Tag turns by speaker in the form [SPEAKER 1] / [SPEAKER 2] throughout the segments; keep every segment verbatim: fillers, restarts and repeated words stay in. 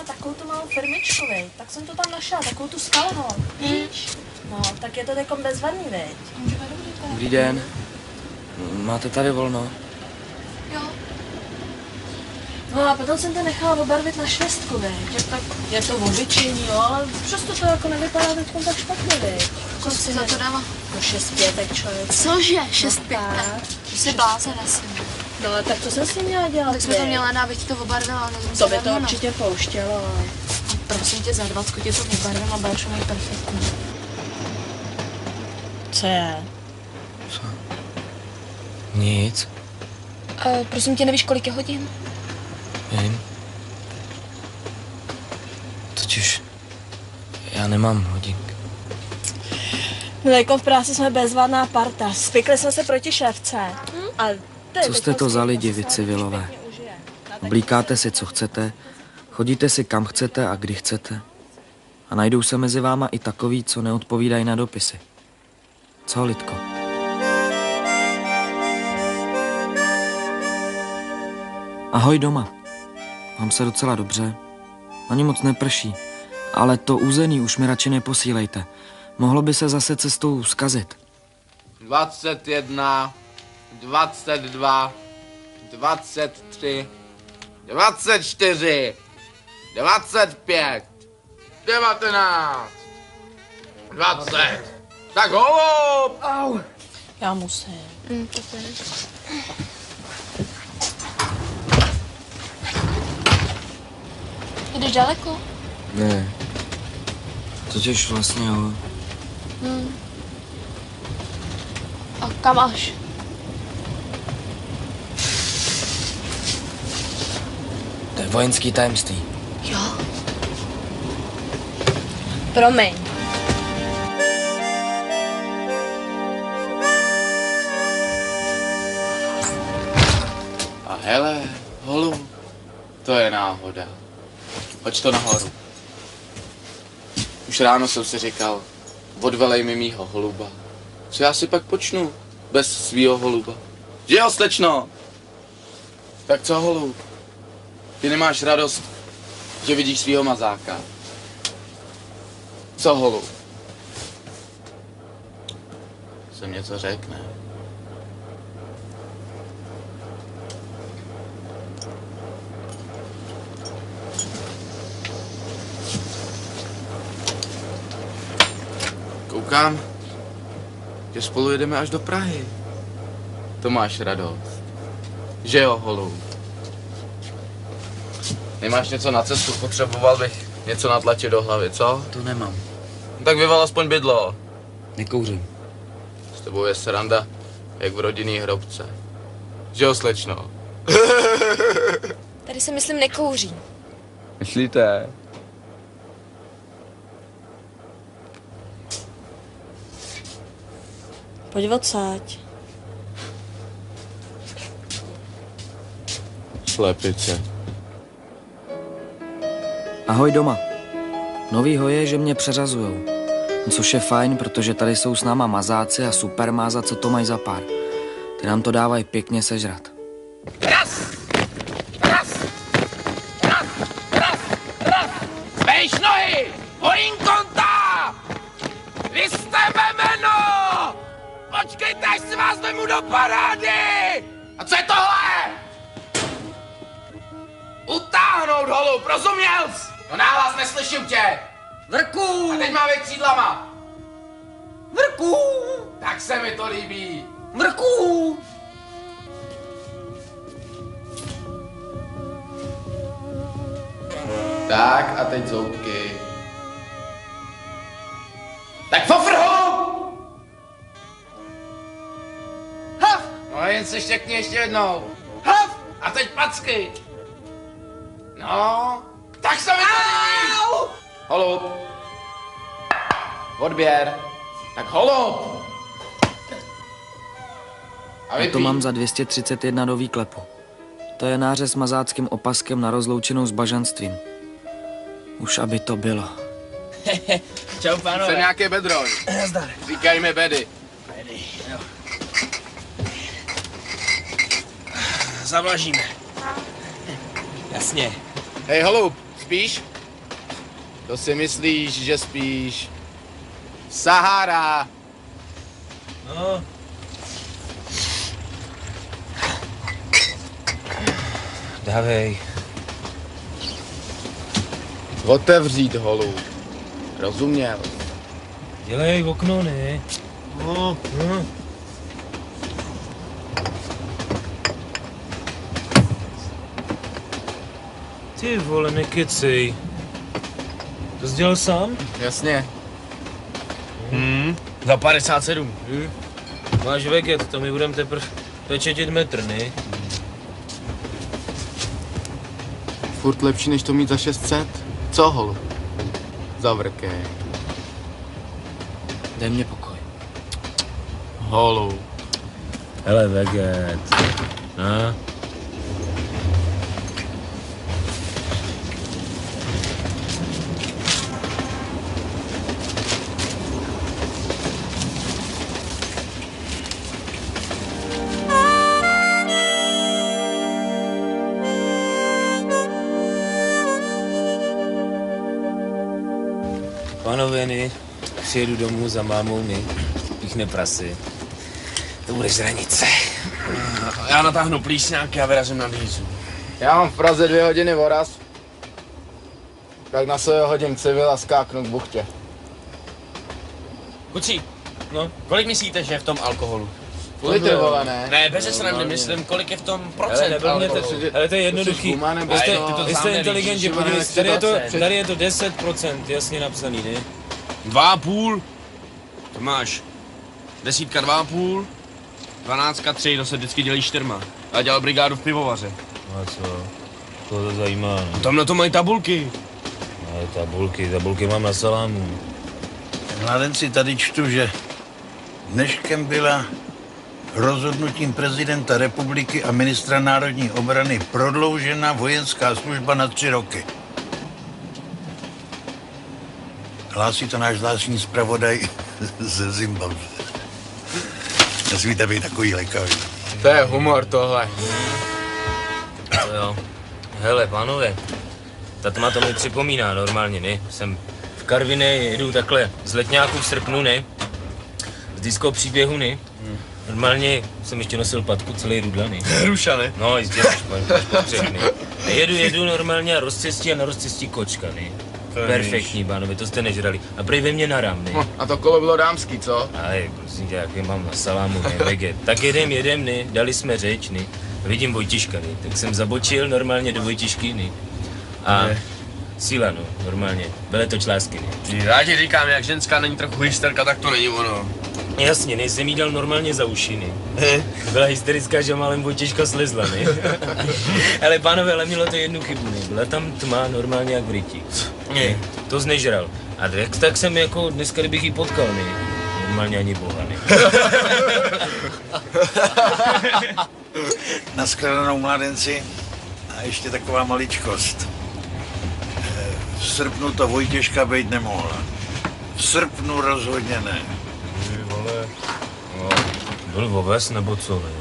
[SPEAKER 1] takovou tu malou firmičku, viď? Tak jsem to tam našla, takovou tu skalhol, víš? No, tak je to takom bezvadný, viď?
[SPEAKER 2] Dobrý den. Máte tady volno?
[SPEAKER 1] Jo. No a potom jsem to nechala obarvit na švestku, viď? Tak je to obyčejný, jo, ale přesto to jako nevypadá teďkom tak špatně, viď?
[SPEAKER 3] Co si za to dala?
[SPEAKER 1] No šest pětek, člověk.
[SPEAKER 3] Cože? Šest pětek? To jsi blázen asi.
[SPEAKER 1] No ale tak co jsem s tím měla dělat?
[SPEAKER 3] Tak jsme to měla dát, abych ti to obarvila.
[SPEAKER 1] To by to určitě pouštělo, ale...
[SPEAKER 3] Prosím tě, za dvacku tě to obarvila, budeš mít perfektní.
[SPEAKER 1] Co je?
[SPEAKER 2] Co? Nic.
[SPEAKER 3] Uh, prosím tě, nevíš, kolik je hodin?
[SPEAKER 2] Vím. Totiž já nemám hodinky.
[SPEAKER 1] No jako v práci jsme bezvadná parta. Spikli jsme se proti šéfce. Hm? A
[SPEAKER 2] Co jste to za lidi, vy civilové? Oblíkáte si, co chcete, chodíte si, kam chcete a kdy chcete. A najdou se mezi váma i takoví, co neodpovídají na dopisy. Co, Lidko? Ahoj doma. Mám se docela dobře. Ani moc neprší. Ale to území už mi radši neposílejte. Mohlo by se zase cestou zkazit.
[SPEAKER 4] dvacet jedna, dvacet dva, dvacet tři, dvacet čtyři, dvacet pět, devatenáct, dvacet. Tak holub!
[SPEAKER 1] Au. Já musím.
[SPEAKER 3] Mm, to je. Jdeš daleko?
[SPEAKER 2] Ne. Totiž vlastně jo.
[SPEAKER 3] Hmm. A kam až?
[SPEAKER 2] To je vojenský tajemství.
[SPEAKER 3] Jo.
[SPEAKER 1] Promiň.
[SPEAKER 4] A hele, holub, to je náhoda. Hoď to nahoru. Už ráno jsem si říkal, odvelej mi mýho holuba. Co já si pak počnu bez svýho holuba? Že jo, slečno? Tak co, holub? Ty nemáš radost, že vidíš svýho mazáka. Co, holub? Jsem něco řekne. Koukám, že spolu jedeme až do Prahy. To máš radost. Že jo, holub? Nemáš něco na cestu? Potřeboval bych něco natlačit do hlavy, co?
[SPEAKER 2] To nemám.
[SPEAKER 4] No tak vyval aspoň bydlo.
[SPEAKER 2] Nekouřím.
[SPEAKER 4] S tebou je sranda, jak v rodinný hrobce. Že jo, slečno?
[SPEAKER 3] Tady se myslím nekouří.
[SPEAKER 4] Myslíte?
[SPEAKER 1] Pojď odsaď.
[SPEAKER 4] Slepice.
[SPEAKER 2] Ahoj doma. Novýho je, že mě přeřazujou. Což je fajn, protože tady jsou s náma mazáci a supermáza, co to mají za pár. Ty nám to dávají pěkně sežrat.
[SPEAKER 4] Raz! Raz! Raz! Raz! Raz! Vejš nohy! Horinkonta! Vy jste memeno! Počkejte, až si vás vemu do parády! A co je tohle? Utáhnout holub, rozuměl jsi? No nahlas, neslyším tě!
[SPEAKER 2] Vrku!
[SPEAKER 4] A teď má věk křídlama!
[SPEAKER 2] Vrku!
[SPEAKER 4] Tak se mi to líbí!
[SPEAKER 2] Vrku!
[SPEAKER 4] Tak a teď zoubky. Tak fofr holub! Haf! No jen se štěkni ještě jednou. Haf! A teď packy. No, tak se mi to líbí. Holub. Odběr. Tak holub. A
[SPEAKER 2] Já to mám za dvě stě třicet jedna do výklepu. To je nářez mazáckým opaskem na rozloučenou s bažanstvím. Už aby to bylo.
[SPEAKER 5] Čau, pánové.
[SPEAKER 4] Jsem nějaký bedroň.
[SPEAKER 5] Nazdar.
[SPEAKER 4] Říkaj mi Bedy.
[SPEAKER 5] Bedy, jo. Zavlažíme. Jasně.
[SPEAKER 4] Hej holub, spíš? To si myslíš, že spíš? Sahara!
[SPEAKER 5] No. Dávej.
[SPEAKER 4] Otevřít holub. Rozuměl?
[SPEAKER 5] Dělej okno, ne?
[SPEAKER 4] No.
[SPEAKER 5] No. Ty vole, nekecej. To jsi dělal sám?
[SPEAKER 4] Jasně.
[SPEAKER 5] Hmm. Za padesát sedm. Hmm. Máš veget, to my budeme teprve pečetit metr, ne?
[SPEAKER 4] Furt lepší, než to mít za šest set. Co holub? Zavrkej.
[SPEAKER 2] Dej mě pokoj.
[SPEAKER 4] Holub.
[SPEAKER 5] Hele, veget. No. Panoveny, přijedu domů za mámou, mi píchne prasy. To bude žranice. Já natáhnu plísňáky a vyrazím na dýzu.
[SPEAKER 4] Já mám v Praze dvě hodiny voraz. Tak na sebe hodím civil a skáknu k buchtě.
[SPEAKER 5] Kucí, no, kolik myslíte, že je v tom alkoholu?
[SPEAKER 4] Litr, vole, ne?
[SPEAKER 5] Ne, bez srandy, myslím, kolik je v tom procent
[SPEAKER 2] Hele, neblbněte,
[SPEAKER 5] alkoholu.
[SPEAKER 2] ale to je jednoduchý.
[SPEAKER 4] Guma nebo
[SPEAKER 5] Vy jste,
[SPEAKER 4] to-
[SPEAKER 5] ty to
[SPEAKER 2] Vy
[SPEAKER 5] sám
[SPEAKER 2] jste
[SPEAKER 5] nevíš,
[SPEAKER 2] inteligentní,
[SPEAKER 4] že
[SPEAKER 2] podívej,
[SPEAKER 4] máme
[SPEAKER 2] tady je, to,
[SPEAKER 4] situace.
[SPEAKER 2] tady je to deset procent, jasně napsaný, ne?
[SPEAKER 5] Dva a půl, to máš desítka dva a půl, dvanáctka tři, to se vždycky dělí čtyřma. Já dělal brigádu v pivovaře.
[SPEAKER 6] A co? To to zajímá. Ne?
[SPEAKER 5] Tam na to mají tabulky.
[SPEAKER 6] Ale tabulky, tabulky mám na salámu.
[SPEAKER 7] Mládenci, tady čtu, že dneškem byla rozhodnutím prezidenta republiky a ministra národní obrany prodloužena vojenská služba na tři roky. Hlásí to náš zvláštní zpravodaj ze Zimbabwe. Nesmíte být takový lekavý.
[SPEAKER 4] To je humor tohle.
[SPEAKER 6] To jo. Hele, pánové, tatma to mi připomíná normálně, ne? Jsem v Karviné, jedu takhle z letňáku v srpnu, ne? Z disco příběhu, ne? Normálně jsem ještě nosil patku celý rudla, ne?
[SPEAKER 5] Ruša, ne?
[SPEAKER 6] No, jistě, máš potřeb, ne? Jedu, jedu normálně a rozcestí a na rozcestí kočka, ne? Perfektní, pánové, to jste nežrali. A prej ve mně naram, ne?
[SPEAKER 4] A to kolo bylo dámský, co?
[SPEAKER 6] Ale prosím tě, jaký mám na salámu, ne, veget. Tak jedem, jedem, ne, dali jsme řeč, ne. Vidím Vojtiška, ne, tak jsem zabočil normálně do Vojtišky, ne. A
[SPEAKER 5] Ne.
[SPEAKER 6] síla, no, normálně, veletoč lásky, ne.
[SPEAKER 5] Já ti říkám, jak ženská není trochu hysterka, tak to není ono.
[SPEAKER 6] Jasně, ne, jsem jí dal normálně za uši, ne. Byla hysterická, že málem Vojtěžka slezla, ne. Ale pánové, ale mělo to jednu chybu, ne. Byla tam tma normálně jak v ryti. Ne, to znežral. A tak, tak jsem jako dneska, kdybych ji potkal, ne. Normálně ani boha, ne.
[SPEAKER 7] Naschledanou, mládenci. A ještě taková maličkost. Eh, V srpnu to Vojtěžka být nemohla. V srpnu rozhodně ne.
[SPEAKER 6] Ty vole, no, byl oves nebo co, ne?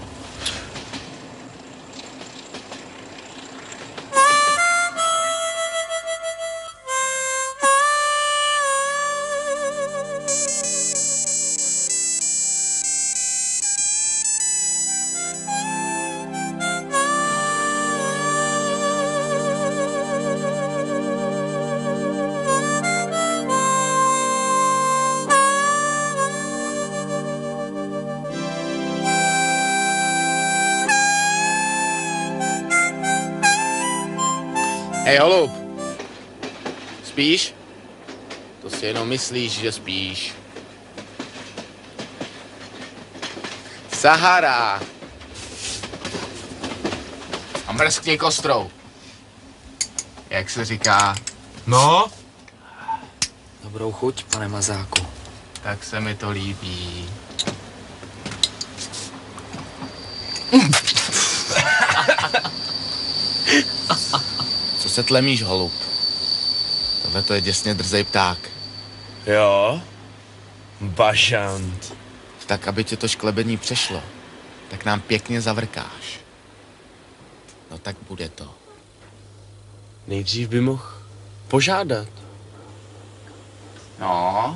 [SPEAKER 4] Hej, holub. Spíš? To si jenom myslíš, že spíš. Sahara. A mrskni kostrou. Jak se říká,
[SPEAKER 5] No?
[SPEAKER 2] Dobrou chuť, pane Mazáku.
[SPEAKER 4] tak se mi to líbí. Co se tlemíš, holub? Tohle to je děsně drzej pták.
[SPEAKER 5] Jo? Bašant.
[SPEAKER 4] Tak, aby tě to šklebení přešlo, tak nám pěkně zavrkáš. No tak bude to.
[SPEAKER 5] Nejdřív by mohl požádat.
[SPEAKER 4] No,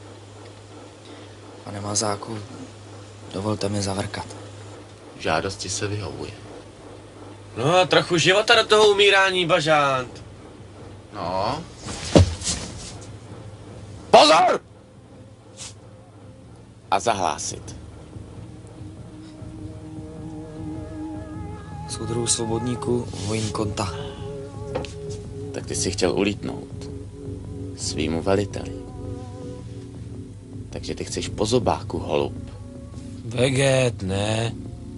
[SPEAKER 2] Pane Mazáku, dovolte mi zavrkat.
[SPEAKER 4] žádosti se vyhovuje.
[SPEAKER 5] No a trochu života do toho umírání, bažant.
[SPEAKER 4] No. Pozor! A zahlásit.
[SPEAKER 2] Soudruhu Svobodníku, vojín Konta.
[SPEAKER 4] Tak ty si chtěl ulítnout svýmu veliteli. Takže ty chceš po zobáku, holub.
[SPEAKER 5] Veget, ne.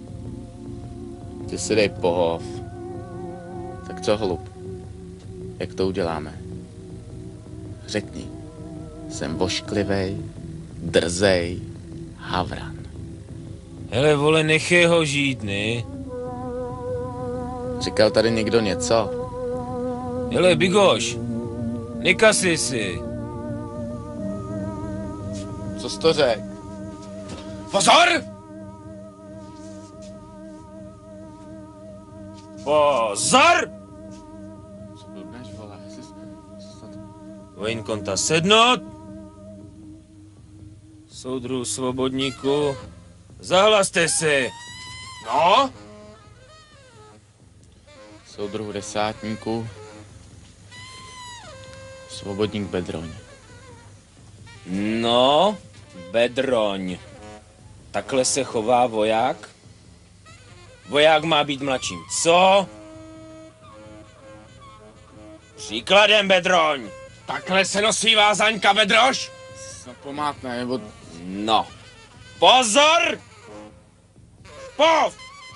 [SPEAKER 4] Ty si dej pohov. Tak co, holub? Jak to uděláme? Řekni. Jsem vošklivej, drzej havran.
[SPEAKER 5] Hele, vole, nechej ho žít, ne?
[SPEAKER 4] Říkal tady někdo něco?
[SPEAKER 5] Hele, Bigoš, nekasej si.
[SPEAKER 4] Co jsi to řekl?
[SPEAKER 5] Pozor! Pozor!
[SPEAKER 4] Co blbneš, vole? Jsi, jsi snad...
[SPEAKER 5] Vojín Konta sednout. Soudruhu Svobodníku, zahlaste si. No?
[SPEAKER 4] Soudruhu desátníku. Svobodník Bedroň.
[SPEAKER 5] No, Bedroň. Takhle se chová voják? Voják má být mladším, co? Příkladem, Bedroň. Takhle se nosí vázaňka, Bedrož?
[SPEAKER 4] Snad pomátne, nebo...
[SPEAKER 5] No. Pozor! Pov!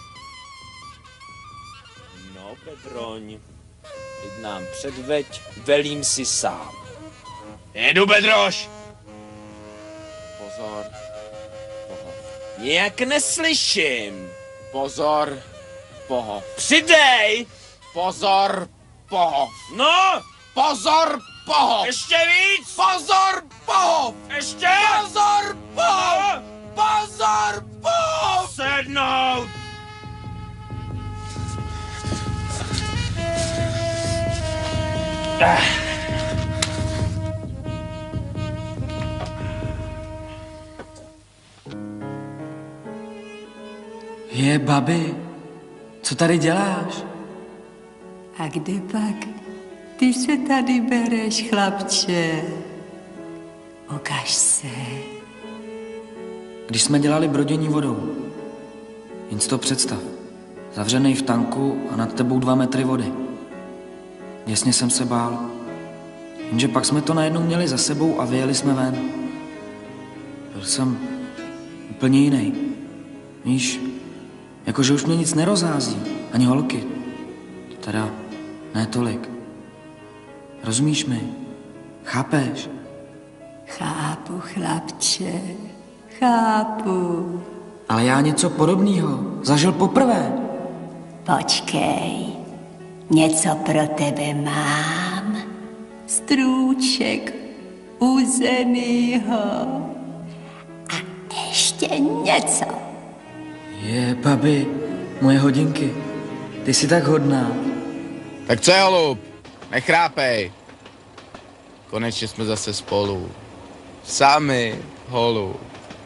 [SPEAKER 5] No, Bedroň. Teď nám předveď, velím si sám. Jedu, Bedrož!
[SPEAKER 4] Pozor. Pohov.
[SPEAKER 5] Nějak neslyším.
[SPEAKER 4] Pozor. Pohov.
[SPEAKER 5] Přidej!
[SPEAKER 4] Pozor. Pohov.
[SPEAKER 5] No!
[SPEAKER 4] Pozor. Pohov.
[SPEAKER 5] Ještě víc!
[SPEAKER 4] Pozor. Pohov.
[SPEAKER 5] Ještě!
[SPEAKER 4] Pozor. Pohov. Pozor. Pohov.
[SPEAKER 5] Sednout!
[SPEAKER 2] Je, babi, co tady děláš?
[SPEAKER 8] A kde pak ty se tady bereš, chlapče? Ukaž se.
[SPEAKER 2] Když jsme dělali brodění vodou. Jen si to představ. Zavřenej v tanku a nad tebou dva metry vody. Děsně jsem se bál. Jenže pak jsme to najednou měli za sebou a vyjeli jsme ven. Byl jsem úplně jiný. Víš, jakože už mě nic nerozhází, ani holky. Teda ne tolik. Rozumíš mi? Chápeš?
[SPEAKER 8] Chápu, chlapče, chápu.
[SPEAKER 2] Ale já něco podobného zažil poprvé.
[SPEAKER 8] Počkej, něco pro tebe mám. Strůček uzenýho. A ještě něco.
[SPEAKER 2] Je, babi, moje hodinky. Ty jsi tak hodná.
[SPEAKER 4] Tak co je, holub? Nechrápej. Konečně jsme zase spolu. Sami, holub.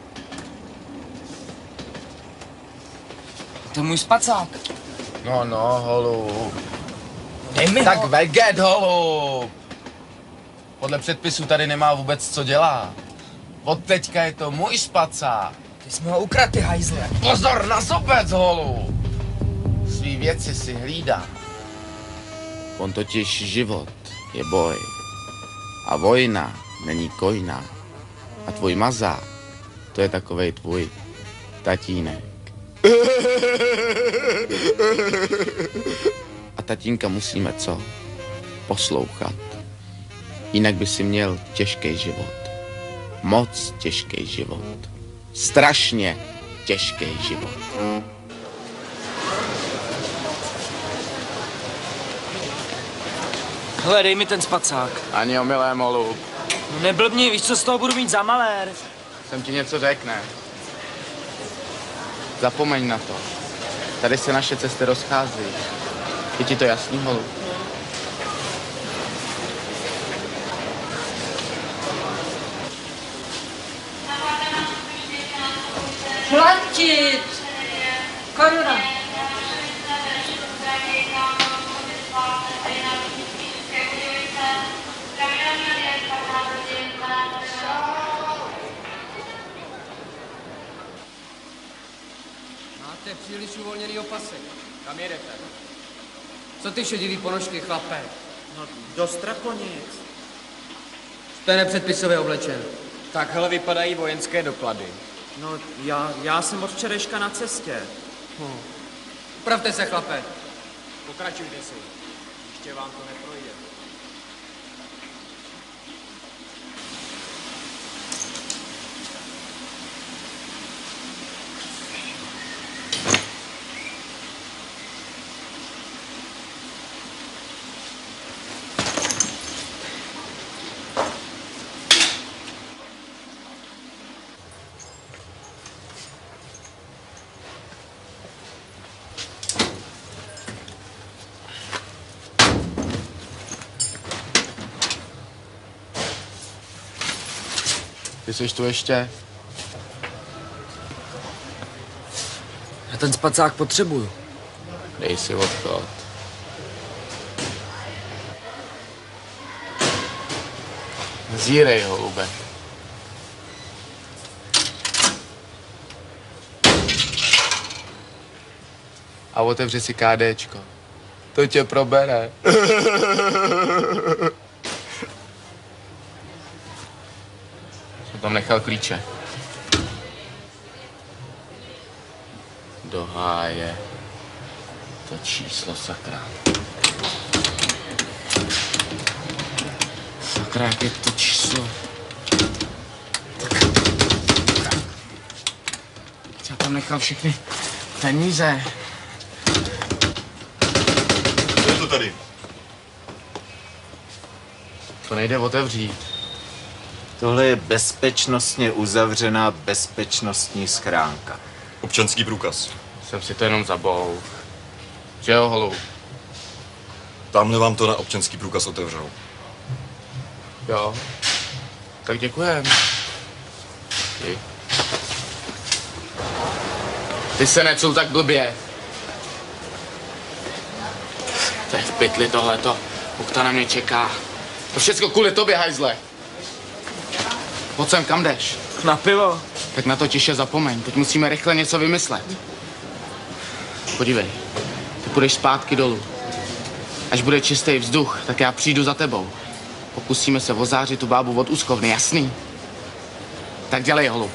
[SPEAKER 2] To je můj spacák.
[SPEAKER 4] No, no, holub.
[SPEAKER 2] Dej mi
[SPEAKER 4] Tak
[SPEAKER 2] ho.
[SPEAKER 4] veget, holub. Podle předpisů tady nemá vůbec co dělat. Od teďka je to můj spacák.
[SPEAKER 2] Ty jsi mi ho ukradl, ty hajzle.
[SPEAKER 4] Pozor na sobec, holub. Svý věci si hlídá. On totiž život je boj. A vojna není kojná. A tvůj mazák, to je takovej tvůj tatínek. A tatínka musíme co? Poslouchat. Jinak by si měl těžký život. Moc těžký život. Strašně těžký život.
[SPEAKER 2] Hele, dej mi ten spacák.
[SPEAKER 4] Ani omylem, holub.
[SPEAKER 2] No neblbni, víš, co z toho budu mít za malér.
[SPEAKER 4] Jsem ti něco řekne. Zapomeň na to. Tady se naše cesty rozchází. Je ti to jasný, holub?
[SPEAKER 9] příliš uvolněný opasek. Kam jedete? Co ty šedivý ponožky, chlape?
[SPEAKER 10] No, do Strakonic.
[SPEAKER 9] Jste nepředpisově oblečen.
[SPEAKER 10] Takhle vypadají vojenské doklady. No, já, já jsem od včerejška na cestě.
[SPEAKER 9] Hm. Upravte se, chlape.
[SPEAKER 10] Pokračujte si. Ještě vám to neprojde.
[SPEAKER 4] Ty jsi tu ještě?
[SPEAKER 2] Já ten spacák potřebuju.
[SPEAKER 4] Dej si odchod. Zírej, holube. A otevři si kádéčko. To tě probere. Jsem tam nechal klíče. Do háje. To číslo, sakra. Sakra, jak je to číslo? Já tam nechal všechny peníze.
[SPEAKER 11] Co je to tady?
[SPEAKER 4] To nejde otevřít.
[SPEAKER 12] Tohle je bezpečnostně uzavřená bezpečnostní schránka.
[SPEAKER 11] Občanský průkaz.
[SPEAKER 4] Jsem si to jenom zabouch. Že jo, holu?
[SPEAKER 11] Tamhle vám to na občanský průkaz otevřou.
[SPEAKER 4] Jo. Tak děkujem. Ty. Ty se necul tak blbě. To je v pytli tohleto. Bukta na mě čeká. To všecko kvůli tobě, hajzle. Pojď sem, kam jdeš?
[SPEAKER 2] Na pivo.
[SPEAKER 4] Tak na to tiše zapomeň. Teď musíme rychle něco vymyslet. Podívej. Ty půjdeš zpátky dolů. Až bude čistý vzduch, tak já přijdu za tebou. Pokusíme se ozářit tu bábu od úzkovny, jasný? Tak dělej, holub.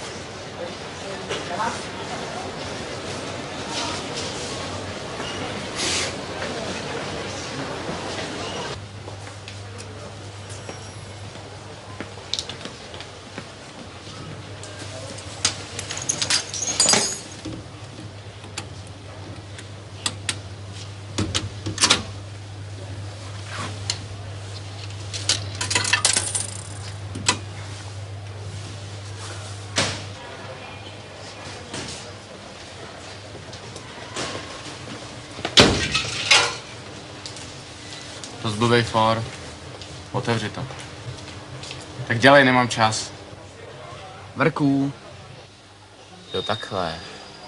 [SPEAKER 4] To zblbej for. Otevři to. Tak dělej, nemám čas.
[SPEAKER 2] Vrků.
[SPEAKER 4] Jo, takhle.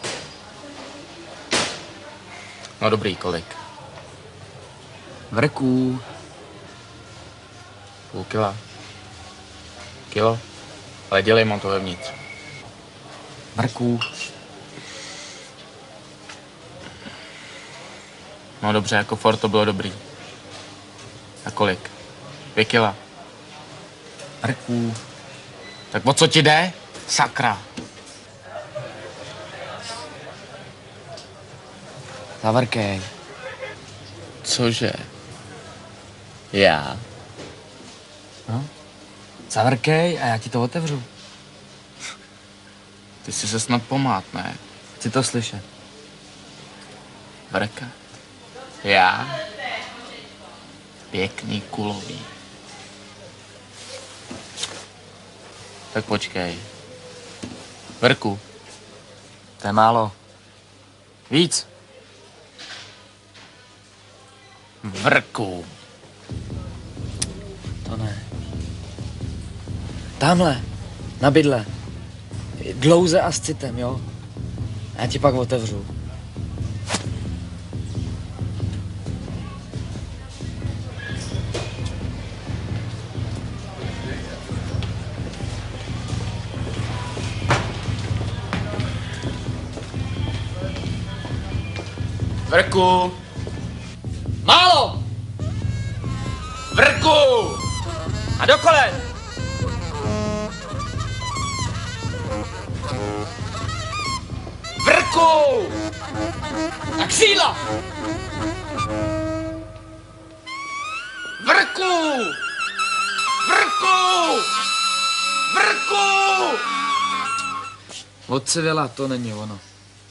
[SPEAKER 4] No dobrý, kolik?
[SPEAKER 2] Vrků.
[SPEAKER 4] Půl kila. Kilo? Ale dělej, mám to vevnitř.
[SPEAKER 2] Vrků.
[SPEAKER 4] No dobře, jako for to bylo dobrý. A kolik? Dvě kila.
[SPEAKER 2] Vrků.
[SPEAKER 4] Tak o co ti jde? Sakra.
[SPEAKER 2] Zavrkej.
[SPEAKER 4] Cože? Já?
[SPEAKER 2] No. Zavrkej a já ti to otevřu.
[SPEAKER 4] Ty jsi se snad pomát, ne?
[SPEAKER 2] Chci to slyšet.
[SPEAKER 4] Vrkat. Já? Pěkný kulový. Tak počkej. Vrku.
[SPEAKER 2] To je málo. Víc.
[SPEAKER 4] Vrku.
[SPEAKER 2] To ne. Tamhle. Na bydle. Dlouze a s citem, jo? Já ti pak otevřu.
[SPEAKER 5] Vrku! Málo! Vrku! A do kolen! Vrku! A křídla! Vrku! Vrku! Vrku!
[SPEAKER 2] Od civila to není ono.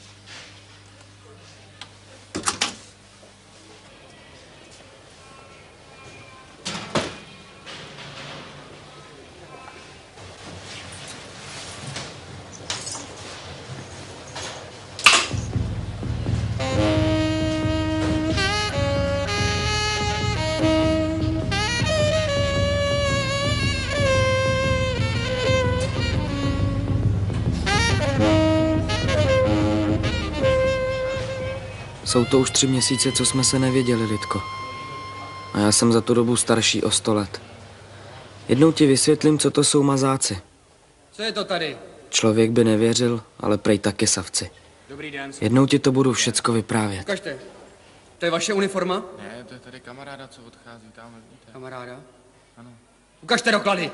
[SPEAKER 2] Jsou to už tři měsíce, co jsme se nevěděli, Lidko. A já jsem za tu dobu starší o sto let. Jednou ti vysvětlím, co to jsou mazáci.
[SPEAKER 10] Co je to tady?
[SPEAKER 2] Člověk by nevěřil, ale prej taky savci.
[SPEAKER 10] Dobrý den.
[SPEAKER 2] Jednou ti to budu všecko vyprávět.
[SPEAKER 10] Ukažte. To je vaše uniforma?
[SPEAKER 4] Ne, to je tady kamaráda, co odchází tam. Vidíte?
[SPEAKER 10] Kamaráda?
[SPEAKER 4] Ano.
[SPEAKER 10] Ukažte doklady.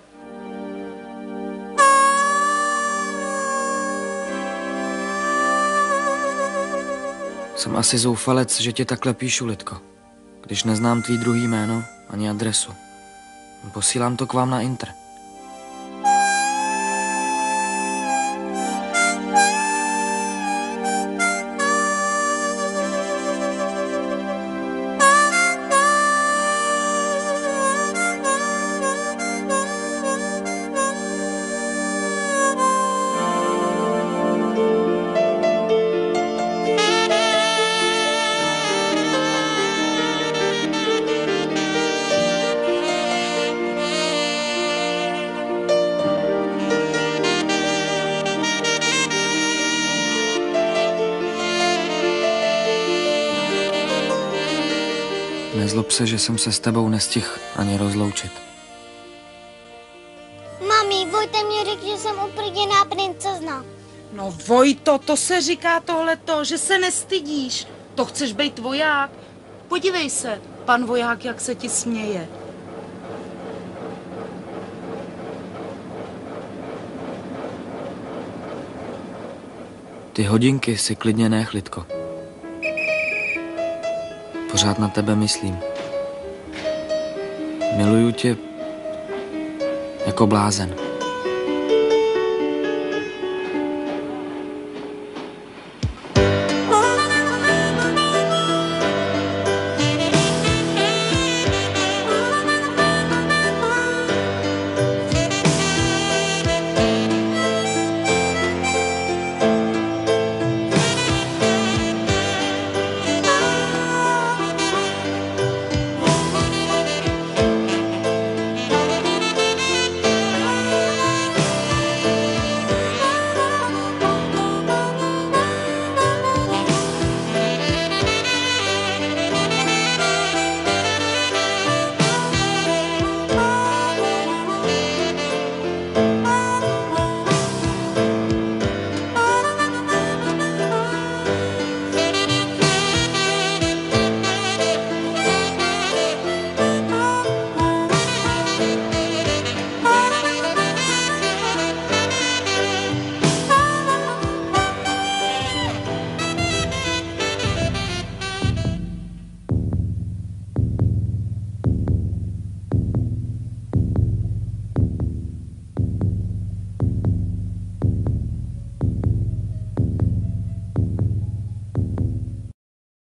[SPEAKER 2] Jsem asi zoufalec, že ti takhle píšu, Lidko. Když neznám tvý druhý jméno ani adresu. Posílám to k vám na Inter. Nezlob se, že jsem se s tebou nestihl ani rozloučit.
[SPEAKER 13] Mami, Vojta mě řekl, že jsem uprděná princezna.
[SPEAKER 14] No Vojto, to se říká tohleto, že se nestydíš. To chceš být voják? Podívej se, pan voják, jak se ti směje.
[SPEAKER 2] Ty hodinky si klidně nech, Lidko. Pořád na tebe myslím. Miluju tě jako blázen.